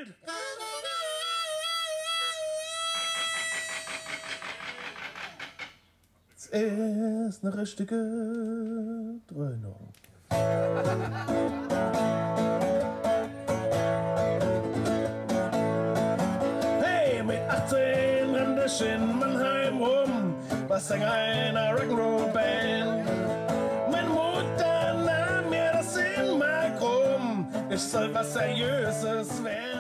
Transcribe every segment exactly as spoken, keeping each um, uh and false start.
gespielt! Es ist eine richtige Dröhnung. Hey, mit achtzehn renne ich in Mannheim rum, was sang einer Rock'n'Roll-Band. Meine Mutter nahm mir das in mal krumm, ich soll was Seriöses werden.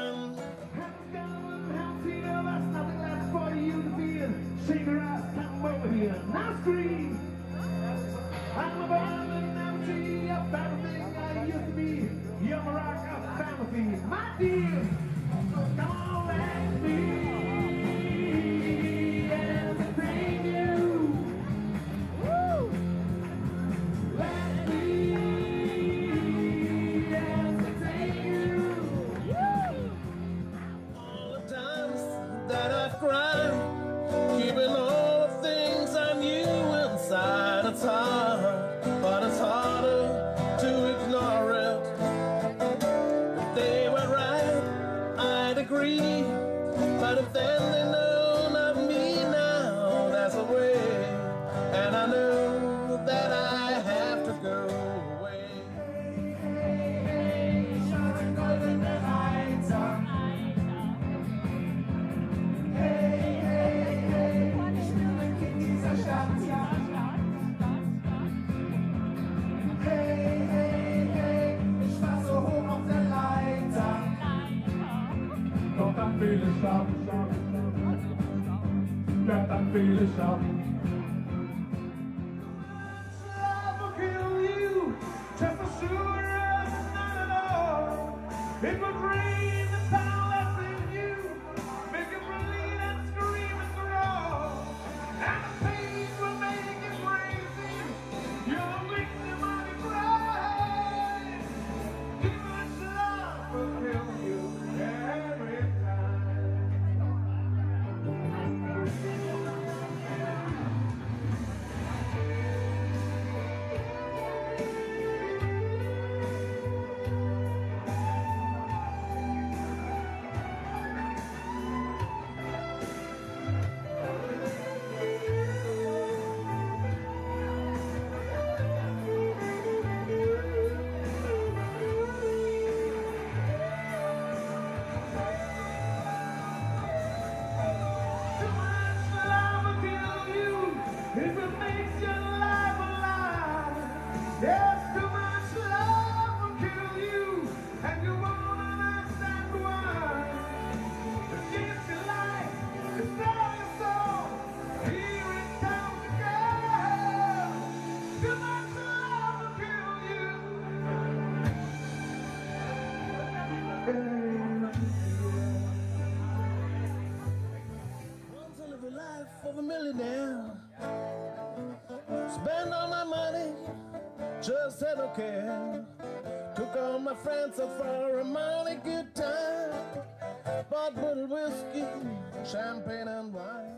Now scream! I'm a born and never see a everything I used to be. You're a rock of fantasy, my dear. Come on, let me entertain you. Woo! Let me entertain you. Woo! All the times that I've cried, keeping all inside, it's hard, but it's harder to ignore it. If they were right, I'd agree, but if then they know not me now, that's a way, and I know that I have to go away. Hey, hey, hey, shine golden the lights on. Hey, hey, hey, still the kitties are shouting. Dann viele Schatten, ja, dann viele Schatten. Love will kill you, just as sure as not at all. It will drain the power that's in you, make you bleed and scream and crawl. And the pain will make you crazy, you're a victim of your pride. Too much love will kill you every time. Want to live a life of a millionaire, spend all my money, just had no care. Took all my friends out for a mighty good time, bought bottled whiskey, champagne and wine.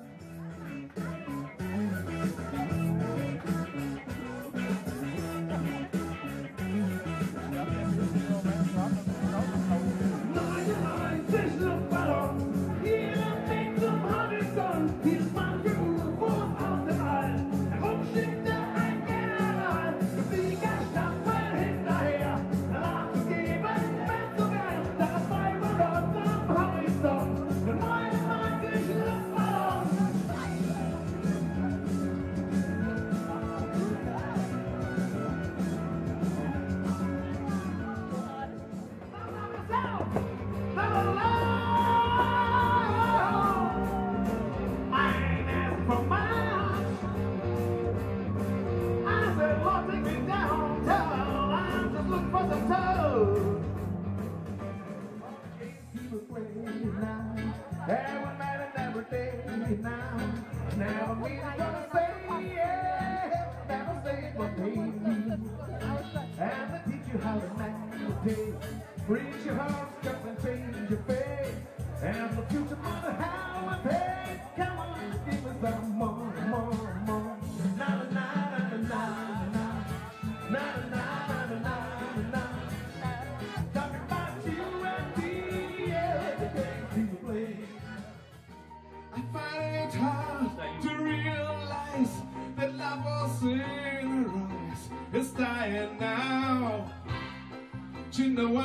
Never mean gonna say yeah, never say it will pay me. And I teach you how to meditate, reach your heart, step and change your faith. And the future mother how I pay. Come on, give me some more, more, more. Na na na na na na na na na na na na na. Talking about you and me, yeah.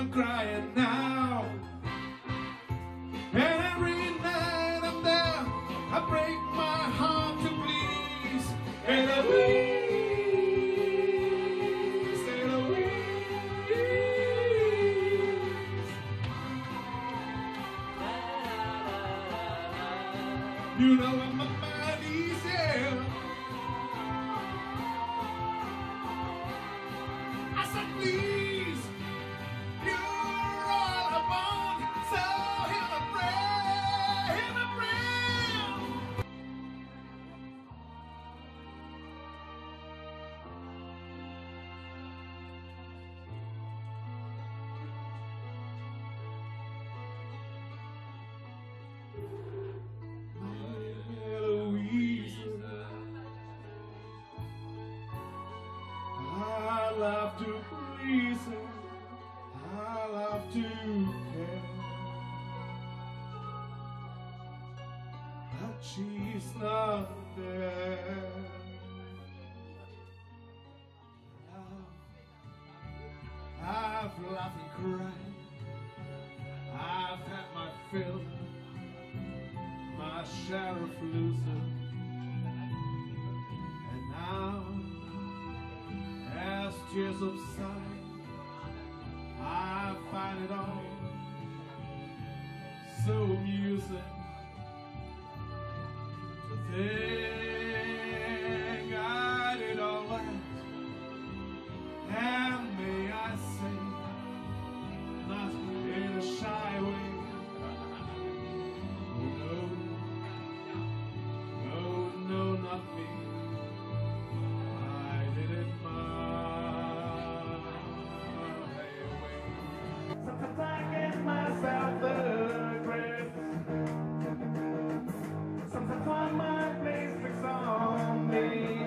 I'm crying now. And every night I'm there, I break my heart to please Eloise, Eloise. You know I'm my mind is here. I said please, you're all I want, so hear my prayer, hear my prayer. Eloise, I love to please her, I love to care, but she's not there. I've laughed and cried, I've had my fill, my share of losing, and now as tears subside, I find it all so amusing to think I did all that, and may I say, not in a shy way. Oh no, no, no, not me. I did it my way. Sometimes I give myself the credit. Sometimes when my place picks on me,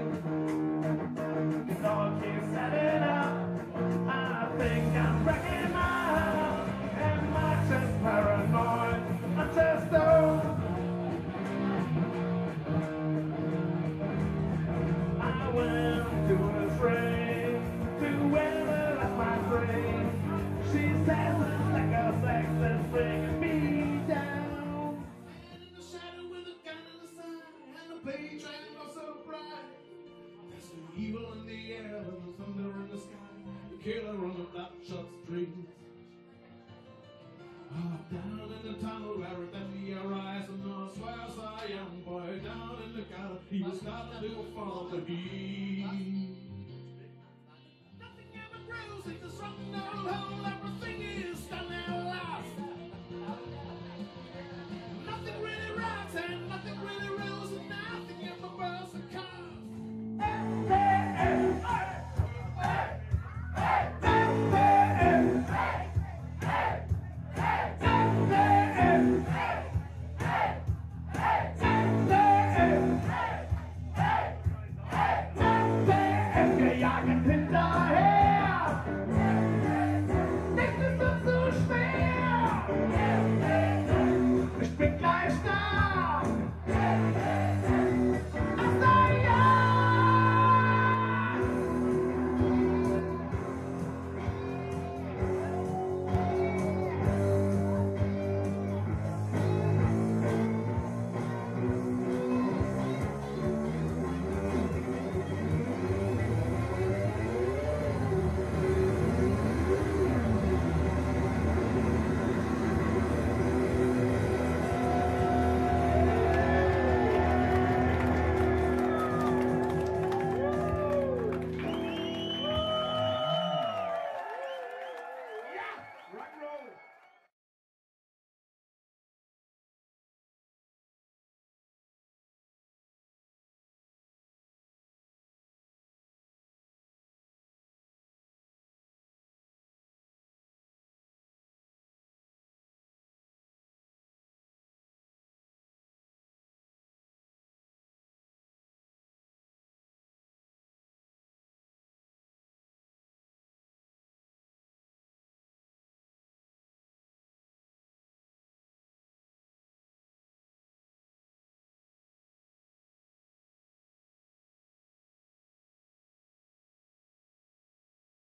it all keeps adding up. I think I'm wrecking my heart. Am I just paranoid? I'm just old. I went to a train to wherever that's my train. She says it's like a sex that's bringing me down. And in the shadow with a gun in the sun and the page shining oh so bright. There's the evil in the air and the thunder in the sky. The killer on the bloodshot street. Oh, down in the tunnel where it then the horizon knows where's a young boy down in the gutter. He was not to follow the heat. Nothing ever grows, it's just running down the hole, everything is